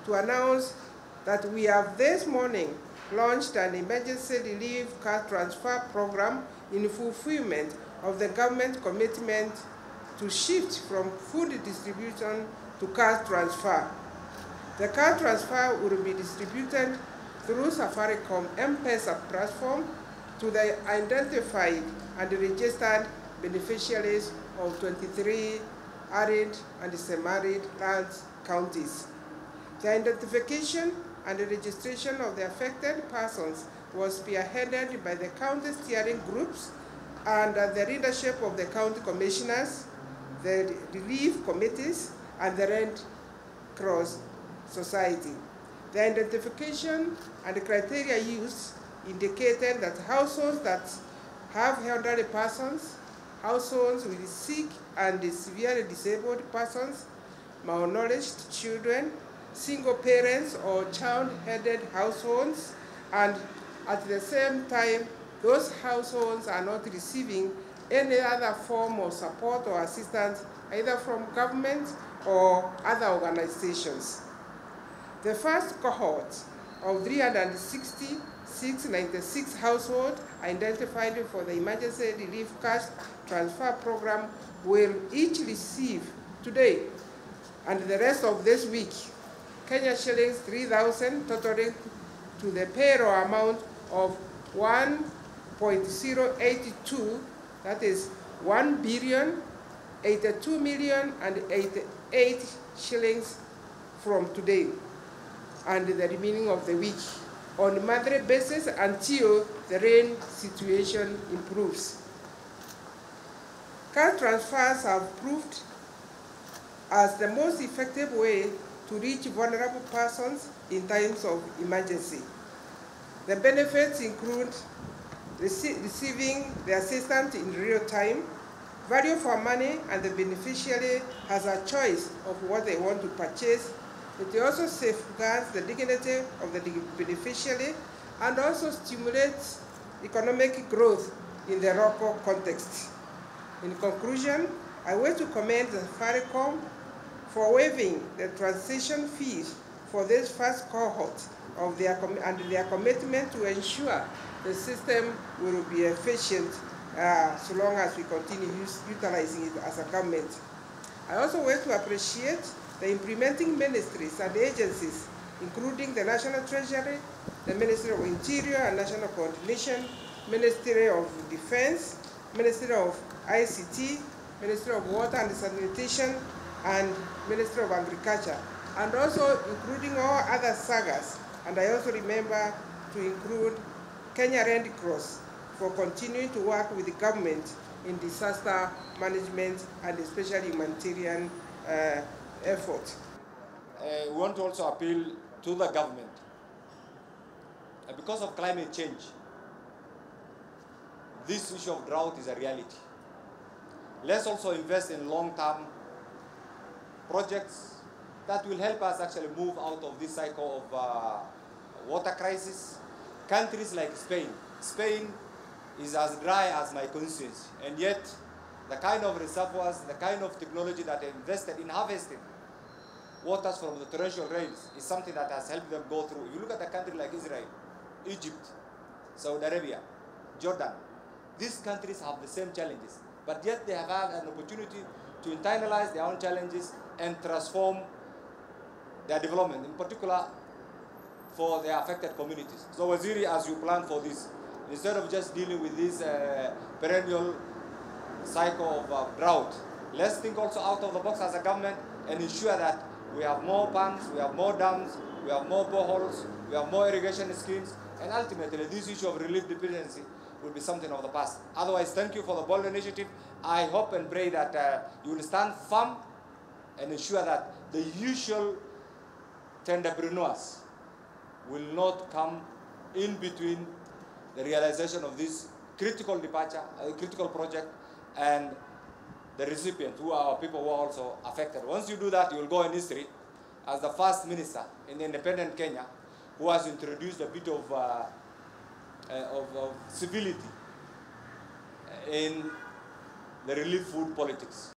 to announce that we have this morning launched an emergency relief cash transfer program in fulfillment of the government commitment to shift from food distribution to cash transfer. The cash transfer will be distributed through Safaricom M-Pesa platform to the identified and registered beneficiaries of 23 arid and semi-arid land counties. The identification and the registration of the affected persons was spearheaded by the county steering groups under the leadership of the county commissioners, the relief committees, and the Red Cross Society. The identification and the criteria used indicated that households that have elderly persons, households with sick and severely disabled persons, malnourished children, single parents or child-headed households, and at the same time, those households are not receiving any other form of support or assistance either from government or other organizations. The first cohort of 366 households identified for the emergency relief cash transfer program will each receive today and the rest of this week Kenya shillings 3,000, totaling to the payroll amount of 1.082, that is 1,082,088 shillings from today and the remaining of the week on a monthly basis until the rain situation improves. Cash transfers have proved as the most effective way to reach vulnerable persons in times of emergency. The benefits include receiving the assistance in real time, value for money, and the beneficiary has a choice of what they want to purchase. It also safeguards the dignity of the beneficiary and also stimulates economic growth in the local context. In conclusion, I wish to commend the Safaricom for waiving the transition fees for this first cohort of their commitment to ensure the system will be efficient so long as we continue utilizing it as a government. I also wish to appreciate the implementing ministries and agencies, including the National Treasury, the Ministry of Interior and National Coordination, Ministry of Defense, Ministry of ICT, Ministry of Water and Sanitation, and Ministry of Agriculture, and also including all other sagas. And I also remember to include Kenya Red Cross for continuing to work with the government in disaster management and especially humanitarian effort. We want to also appeal to the government. Because of climate change, this issue of drought is a reality. Let's also invest in long-term projects that will help us actually move out of this cycle of water crisis. Countries like Spain is as dry as my constituency, and yet the kind of reservoirs, the kind of technology that they invested in harvesting waters from the torrential rains is something that has helped them go through. If you look at a country like Israel, Egypt, Saudi Arabia, Jordan, these countries have the same challenges, but yet they have had an opportunity to internalize their own challenges and transform their development, in particular for their affected communities. So Waziri, as you plan for this, instead of just dealing with this perennial cycle of drought, let's think also out of the box as a government and ensure that we have more pumps, we have more dams, we have more boreholes, we have more irrigation schemes, and ultimately this issue of relief dependency will be something of the past. Otherwise, thank you for the bold initiative. I hope and pray that you will stand firm and ensure that the usual entrepreneurs will not come in between the realization of this critical critical project and the recipients, who are people who are also affected. Once you do that, you will go in history as the first minister in independent Kenya who has introduced a bit of civility in the relief food politics.